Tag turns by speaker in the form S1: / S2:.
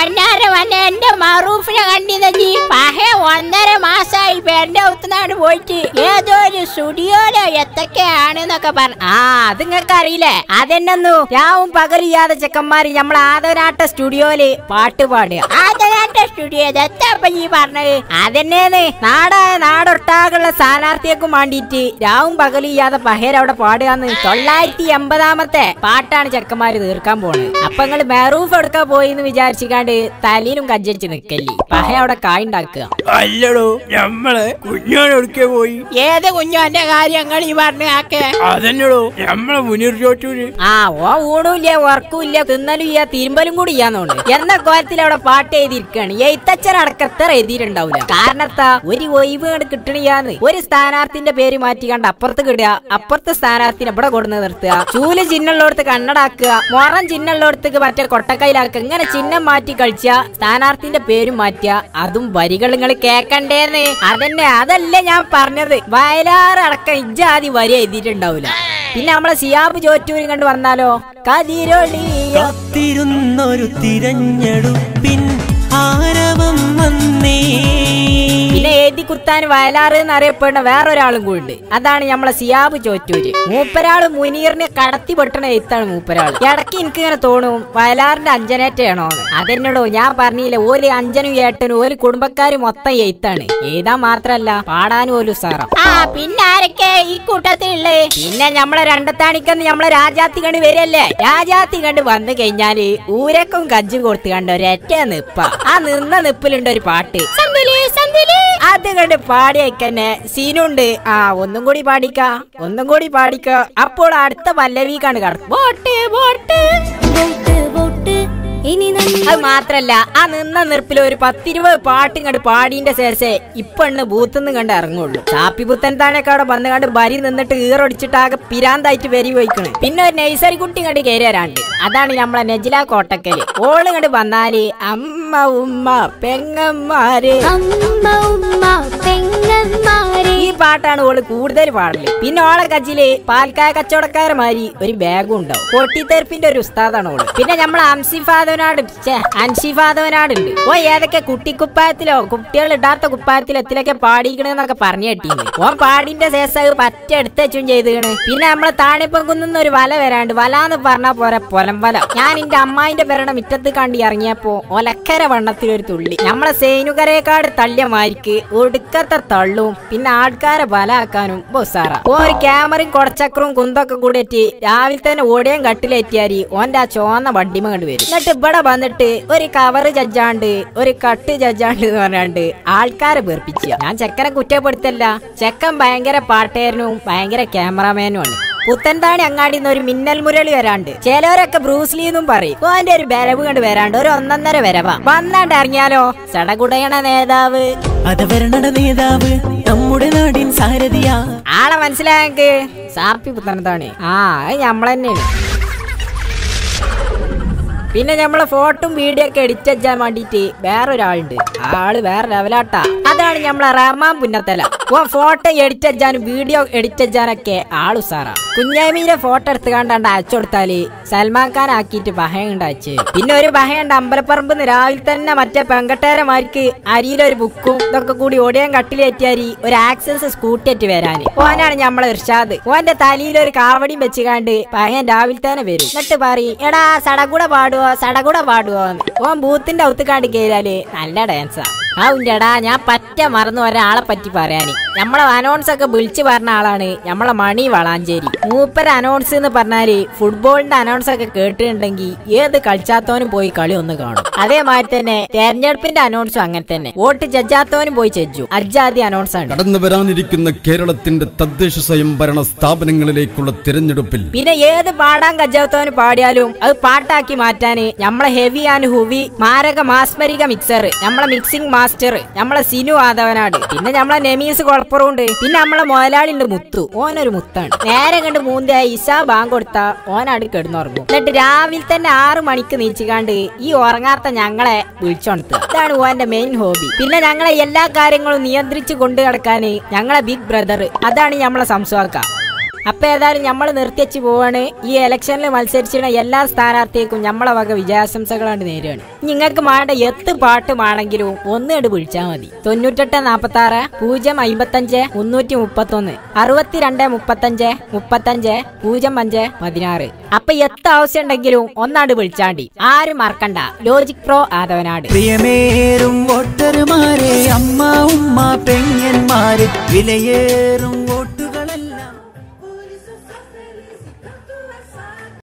S1: പൊന്നാരെ വന്നെ എന്റെ മറൂഫിനെ കണ്ടിരുന്നു. പഹേ 1.5 മാസമായി എന്റെ ഒത്തുനാട് പോയിട്ട് ഏതോ ഒരു സ്റ്റുഡിയോയിലോ എത്തൊക്കെയാണെന്നൊക്കെ പറഞ്ഞു.
S2: അത് നിങ്ങൾക്ക് അറിയില്ലേ? അതെന്നു രാവും പകലിയാതെ ചെക്കന്മാര് നമ്മളെ ആദവനാട്ട സ്റ്റുഡിയോയില് പാട്ട് പാടുക.
S1: ആദവനാട്ട സ്റ്റുഡിയോ എത്താപ്പ ഈ പറഞ്ഞത്?
S2: അതെന്നേന്ന് നാടൊട്ടാകുള്ള സ്ഥാനാർത്ഥിയേക്കും വേണ്ടിട്ട് രാവും പകലിയാതെ പഹേരവിടെ പാടുകന്ന് 980ാമത്തെ പാട്ടാണ് ചെക്കന്മാര് തീർക്കാൻ പോണത്. അപ്പൊ നിങ്ങള് മെറൂഫ് എടുക്കാൻ പോയി എന്ന് വിചാരിച്ചിക്കാണ്ട് തലയിലും കജ്ജടിച്ച് നിക്കല്ലേ. പഹ അവിടെ കായുണ്ടാക്കുക.
S3: അല്ലടോ, നമ്മള് കുഞ്ഞോനെടുക്കെ പോയി.
S1: ഏത് കുഞ്ഞോന്റെ കാര്യങ്ങൾ ഈ പറഞ്ഞ ആക്കെ?
S3: അതന്നെടോ, നമ്മളെ മുനീർ ചോറ്റൂര്.
S2: ഓ ഊണുമില്ല, ഉറക്കുമില്ല, തിന്നലും ഇല്ല, തിരുമ്പലും കൂടി ഇല്ലാന്നോണ്ട് എന്ന കോലത്തിൽ അവിടെ പാട്ട് എഴുതിയിരിക്കാണ്. എഴുത്തച്ഛനടക്കം എത്ര എഴുതിയിട്ടുണ്ടാവില്ല. കാരണത്താ ഒരു ഒഴിവ് കിട്ടണിയാന്ന്. ഒരു സ്ഥാനാർത്ഥിന്റെ പേര് മാറ്റി കണ്ട് അപ്പുറത്ത് കിടുക, അപ്പുറത്തെ സ്ഥാനാർത്ഥിനെ ഇവിടെ കൊടുന്ന് നിർത്തുക, ചൂല് ചിഹ്നമുള്ളടത്ത് കണ്ണടാക്കുക, മുറം ചിഹ്നമുള്ളടത്തേക്ക് മറ്റേ കൊട്ടക്കൈലാക്കുക. ഇങ്ങനെ ചിഹ്നം മാറ്റി കളിച്ച സ്ഥാനാർത്ഥിന്റെ പേരും മാറ്റുക. അതും വരികൾ നിങ്ങൾ കേക്കണ്ടേന്ന്. അതല്ലേ ഞാൻ പറഞ്ഞത്. വയലാറടക്കം ഇജ്ജാതി വരി എഴുതിയിട്ടുണ്ടാവില്ല. പിന്നെ നമ്മളെ സിയാബ് ചോറ്റൂരി കണ്ട് വന്നാലോ?
S4: കാത്തിരുന്നൊരു തിരഞ്ഞെടുപ്പിൻ ആരവം വന്നേ.
S2: പിന്നെ എഴുതി കുത്താൻ വയലാറ് എന്നറിയപ്പെടുന്ന വേറൊരാളും കൂടി ഉണ്ട്. അതാണ് നമ്മളെ സിയാബ് ചോറ്റൂര്. മൂപ്പരാള് മുനീറിനെ കടത്തി പെട്ടണ എഴുത്താണ് മൂപ്പരാള്. ഇടയ്ക്ക് എനിക്ക് ഇങ്ങനെ തോന്നും വയലാറിന്റെ അഞ്ചനേറ്റയാണോന്ന്. അതെന്നോടോ ഞാൻ പറഞ്ഞില്ലേ, ഓല് അഞ്ചനും ഏട്ടനും ഓല് കുടുംബക്കാര് മൊത്തം എഴുത്താണ്. എഴുതാൻ മാത്രല്ല പാടാനും ഓല് സാറാം.
S1: പിന്നെ ആരൊക്കെ ഈ കൂട്ടത്തിലുള്ളേ?
S2: പിന്നെ നമ്മളെ രണ്ടത്താണിക്കന്ന് നമ്മളെ രാജാത്തി കണ്ട് വരല്ലേ. രാജാത്തി കണ്ട് വന്നു കഴിഞ്ഞാല് ഊരക്കും കജ്ജും കൊടുത്തു കണ്ട ഒരൊറ്റ നിപ്പ. ആ നിന്ന നിപ്പിലുണ്ട് ഒരു പാട്ട്, അത് കണ്ട് പാടിയേക്കന്നെ സീനുണ്ട്. ഒന്നും കൂടി പാടിക്ക. അപ്പോൾ അടുത്ത പല്ലവിക്കാണ് കടക്കും. അത് മാത്രല്ല ആ നിന്ന നിറപ്പിൽ ഒരു 10-20 പാട്ടും കണ്ട് പാടിന്റെ ശേഷേ ഇപ്പണ് ബൂത്തുനിന്ന് കണ്ട് ഇറങ്ങുള്ളൂ. ചാപ്പി പുത്തൻ താനൊക്കെ അവിടെ വന്നു കണ്ട് ബരി നിന്നിട്ട് ഈറൊടിച്ചിട്ട് ആകെ പിരാന്തായിട്ട് വരി പോയിക്കണ്. പിന്നെ ഒരു നൈസറി കുട്ടി കണ്ട് കയറി വരാണ്ട്. അതാണ് നമ്മളെ നെജില കോട്ടക്കല്. ഓള് കണ്ട് വന്നാല് അമ്മ ഉമ്മ പെങ്ങന്മാര്, ഈ പാട്ടാണ് ഓള് കൂടുതൽ പാടല്. പിന്നെ ഓളെ കജ്ജില് പാൽക്കായ കച്ചവടക്കാരമാരി ഒരു ബാഗും ഉണ്ടാവും. പൊട്ടിത്തെറിപ്പിന്റെ ഒരു ഉസ്താദാണ് ഓള്. പിന്നെ നമ്മളെ അൻഷിഫാദവനാടുണ്ട്. ഏതൊക്കെ കുട്ടിക്കുപ്പായത്തിലോ കുട്ടികൾ ഇടാത്ത കുപ്പായത്തിലോ എത്തിലൊക്കെ പാടിക്കണെന്നൊക്കെ പറഞ്ഞു കേട്ടീന്ന്. ഓൻ പാടിന്റെ ശേഷം പറ്റ എടുത്തും ചെയ്തേണ്. പിന്നെ നമ്മളെ താണിപ്പം കുന്നുന്ന ഒരു വല വരാണ്ട്. വലാന്ന് പറഞ്ഞാ പോരാ, പൊലം വല. ഞാൻ എന്റെ അമ്മായിന്റെ പെരുടെ മുറ്റത്ത് കണ്ടി ഇറങ്ങിയപ്പോ ഒലക്കര വണ്ണത്തിലൊരു തുള്ളി. നമ്മളെ സേനുകരേക്കാട് തള്ളിയ മാരിക്ക് ഒടുക്കത്തെ തള്ളും. പിന്നെ ആൾക്കാരെ ബലാക്കാനും ബൊസാറ. ഒരു ക്യാമറയും കൊടച്ചക്രവും കുന്തൊക്കെ കൂടെറ്റി രാവിലെ തന്നെ ഓടിയാൻ കട്ടിലേറ്റിയാരി ഓന്റെ ആ ചോന്ന വണ്ടിമ കണ്ട് വരും. എന്നിട്ട് ഇവിടെ വന്നിട്ട് ഒരു കവറ് ജഡ്ജാണ്ട് ഒരു കട്ട് ജഡ്ജാണ്ട് എന്ന് പറഞ്ഞാണ്ട് ആൾക്കാരെ വെറുപ്പിച്ച. ഞാൻ ചെക്കനെ കുറ്റപ്പെടുത്തല്ല, ചെക്കൻ ഭയങ്കര പാട്ടേരനും ഭയങ്കര ക്യാമറമാനും ആണ്. പുത്തൻതാണി അങ്ങാടിന്ന് ഒരു മിന്നൽ മുരളി വരാണ്ട്. ചിലവരൊക്കെ ബ്രൂസ്ലി എന്നും പറയും. ഓന്റെ ഒരു ബലവ് കണ്ട് വരാണ്ട് ഒരു 1.5 വരവാ. വന്നാണ്ട് ഇറങ്ങിയാലോ സടകുടയണ നേതാവ്,
S4: നമ്മുടെ നാടിൻ സാരഥിയാ.
S2: ആളെ മനസ്സിലായെങ്കിൽ സാപ്പി പുത്തൻതാണി. അത് നമ്മളെന്നെയാണ്. പിന്നെ നമ്മളെ ഫോട്ടോ വീഡിയോ ഒക്കെ എഡിറ്റ് ചെയ്യാൻ വേണ്ടിട്ട് വേറൊരാളുണ്ട്. ആള് വേറെ ലെവലാട്ടാ. അതാണ് നമ്മളെ റഹ്മാൻ പുന്നത്തല. ഫോട്ടോ എഡിറ്റ് ചെയ്യാനും വീഡിയോ എഡിറ്റ് ചെയ്യാനൊക്കെ ആളു സാറാ. കുഞ്ഞാമീരെ ഫോട്ടോ എടുത്ത് കണ്ടാണ്ട് അയച്ചു കൊടുത്താല് സൽമാൻ ഖാൻ ആക്കിയിട്ട് ബഹയുണ്ട് അയച്ച്. പിന്നെ ഒരു ബഹയുണ്ട് അമ്പലപ്പറമ്പ് രാവിലെ തന്നെ മറ്റേ പെങ്കട്ടേരമാർക്ക് അരിയിലൊരു ബുക്കും ഇതൊക്കെ കൂടി ഓടിയാൻ കട്ടിലേറ്റിയാരി ഒരു ആക്സസ് സ്കൂട്ടി ആയിട്ട് വരാന്. ഓനാണ് നമ്മളെ ഇർഷാദ്. ഓന്റെ തലയിലൊരു കാവടിയും വെച്ചുകാണ്ട് ബഹയൻ രാവിലെ തന്നെ വരും. എന്നിട്ട് പറയും, എടാ സടകൂടെ പാടുവോ. ഓൻ ബൂത്തിന്റെ ഔത്തുകാണ്ട് കയറിയാല് നല്ല ഡാൻസാ. ടാ ഞാൻ പറ്റ മറന്നു ഒരാളെ പറ്റി പറയാന്. നമ്മളെ അനൗൺസ് ഒക്കെ വിളിച്ചു പറഞ്ഞ ആളാണ് നമ്മളെ മണി വളാഞ്ചേരി. മൂപ്പര അനൗൺസ് എന്ന് പറഞ്ഞാല് ഫുട്ബോളിന്റെ അനൗൺസ് ഒക്കെ കേട്ടിട്ടുണ്ടെങ്കിൽ ഏത് കളിച്ചാത്തവനും പോയി കളി ഒന്ന് കാണും. അതേമാതിരി തന്നെ തെരഞ്ഞെടുപ്പിന്റെ അനൗൺസും അങ്ങനെ തന്നെ. വോട്ട് ജഡ്ജാത്തവനും പോയി ചെജ്ജു. അജാതി അനൗൺസ് ആണ്.
S5: കടന്നു വരാനിരിക്കുന്ന കേരളത്തിന്റെ തദ്ദേശ സ്വയംഭരണ സ്ഥാപനങ്ങളിലേക്കുള്ള തിരഞ്ഞെടുപ്പിൽ
S2: പിന്നെ ഏത് പാടാൻ കജ്ജാത്തവന് പാടിയാലും അത് പാട്ടാക്കി മാറ്റാന് നമ്മളെ ഹെവി ആൻഡ് ഹുവി മാരക മാസ്മരിക മിക്സർ, നമ്മളെ മിക്സിംഗ് മാസ്റ്റർ, നമ്മളെ സിനു ആദവനാട്. പിന്നെ നമ്മളെ നെമീസ് കൊളപ്പുറമുണ്ട്. പിന്നെ നമ്മളെ മുതലാളിണ്ട് മുത്തു. ഓനൊരു മുത്താണ്. നേരെ കണ്ട് മൂന്തിയായി ഇശാ ബാങ്ക് കൊടുത്താ ഓനാട് കിടന്നുറങ്ങും. എന്നിട്ട് രാവിലെ തന്നെ 6 മണിക്ക് നീച്ചിക്കാണ്ട് ഈ ഉറങ്ങാത്ത ഞങ്ങളെ വിളിച്ചോണത്ത്. ഇതാണ് ഓന്റെ മെയിൻ ഹോബി. പിന്നെ ഞങ്ങളെ എല്ലാ കാര്യങ്ങളും നിയന്ത്രിച്ച് കൊണ്ടു കിടക്കാന് ഞങ്ങളെ ബിഗ് ബ്രദർ, അതാണ് നമ്മളെ സംസാരിക്ക. അപ്പൊ ഏതായാലും നമ്മൾ നിർത്തിവെച്ച് പോവാണ്. ഈ ഇലക്ഷനിൽ മത്സരിച്ചിരുന്ന എല്ലാ സ്ഥാനാർത്ഥികൾക്കും നമ്മളെ വക വിജയാശംസകളാണ് നേരുകയാണ്. നിങ്ങൾക്ക് വേണ്ട എത്ത് പാട്ടുമാണെങ്കിലും ഒന്നിട്ട് വിളിച്ചാൽ മതി. 9846 055 331 62 35 35 05 16. അപ്പൊ എത്ത് ആവശ്യം ഉണ്ടെങ്കിലും ഒന്നാട് വിളിച്ചാണ്ടി. ആരും മറക്കണ്ട. Logic pro Athavanad.
S4: പ്രിയമേറും വോട്ടർമാരെ, അമ്മ ഉമ്മ പെങ്ങന്മാരെ, വിലയേറും വോട്ടർ